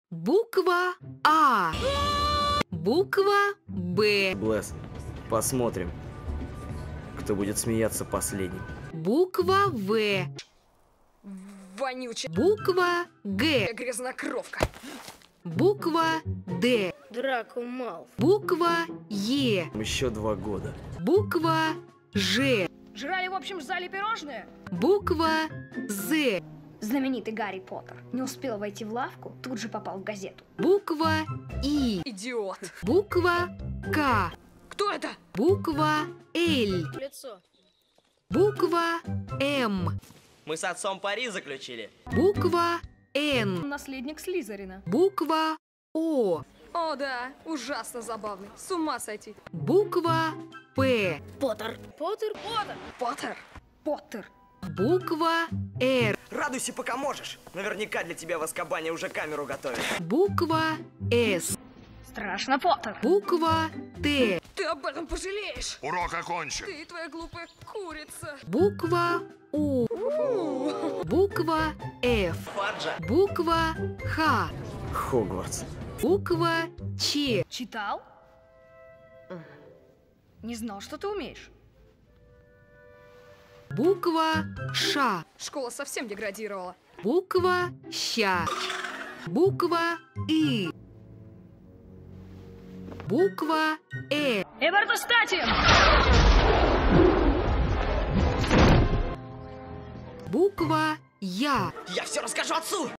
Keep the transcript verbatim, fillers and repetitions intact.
Буква А. Буква Б. Блэс, посмотрим, кто будет смеяться последним. Буква В. Вонючая Буква Г. грязнокровка. Буква Д. Драко Малф. Буква Е. Еще два года. Буква Ж. Жрали в общем зале пирожные? Буква З. Знаменитый Гарри Поттер не успел войти в лавку, тут же попал в газету. Буква И. Идиот. Буква К. Кто это? Буква Л. Лицо. Буква М. Мы с отцом пари заключили. Буква Н. Наследник Слизерина. Буква О. О да, ужасно забавный. С ума сойти. Буква П. Поттер. Поттер. Поттер. Поттер. Поттер. Буква Р. Радуйся, пока можешь. Наверняка для тебя в Азкабане уже камеру готовят. Буква С. Страшно, Поттер. Буква Т. Ты об этом пожалеешь. Урок окончен. Ты и твоя глупая курица. Буква У. Буква Ф. Фаджа. Буква Х. Хогвартс. Буква Ч. Читал? Не знал, что ты умеешь. Буква Ш. Школа совсем деградировала. Буква Щ. Буква И. Буква Э. Эвертостатием! Буква Я. Я все расскажу отцу!